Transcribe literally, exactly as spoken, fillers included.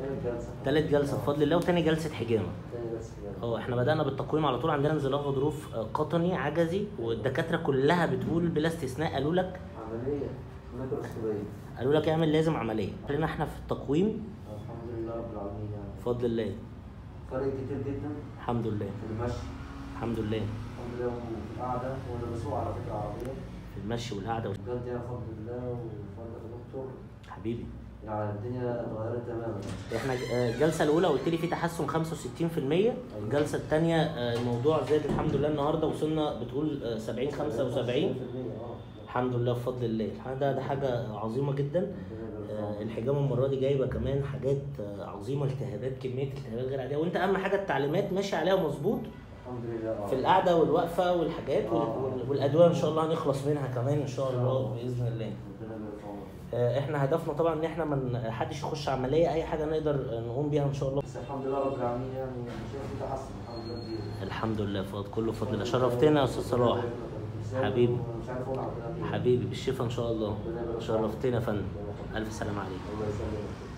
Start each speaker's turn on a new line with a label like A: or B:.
A: تالت جلسه
B: تالت جلسه بفضل الله، وتاني جلسه حجامه.
A: تاني جلسه حجامه.
B: اه احنا بدانا بالتقويم على طول، عندنا انزلاق غضروف قطني عجزي، والدكاتره كلها بتقول بلا استثناء قالوا لك
A: عمليه ميكروسكوبيه،
B: قالوا لك اعمل لازم عمليه. خلينا احنا في التقويم
A: الحمد لله رب العالمين يعني
B: بفضل الله.
A: فرق كتير جدا
B: الحمد لله
A: في المشي،
B: الحمد لله
A: الحمد لله، وفي القعده، وانا بسوق على فكره عربيه
B: في المشي والقعده
A: بجد يعني بفضل الله وبفضل الدكتور
B: حبيبي.
A: يعني الدنيا اتغيرت تماما.
B: احنا الجلسه الاولى قلت لي في تحسن خمسة وستين في المية، الجلسه الثانيه الموضوع زاد الحمد لله، النهارده وصلنا بتقول سبعين خمسة وسبعين الحمد لله بفضل الله. ده ده حاجه عظيمه جدا. الحجامه المره دي جايبه كمان حاجات عظيمه، التهابات، كميه التهابات غير عاديه، وانت اهم حاجه التعليمات ماشي عليها مظبوط
A: الحمد لله
B: في القعده والوقفه والحاجات والادويه ان شاء الله هنخلص منها كمان ان شاء الله باذن الله. احنا هدفنا طبعا ان احنا ما حدش يخش عمليه، اي حاجه نقدر نقوم بيها ان شاء الله.
A: بس الحمد لله رب العالمين يعني شايف في تحسن الحمد لله كبير.
B: الحمد لله فضل كله فضل الله. شرفتنا يا استاذ صلاح حبيبي حبيبي بالشفا ان شاء الله. شرفتنا يا فندم، الف سلامه عليك.
A: الله يسلمك.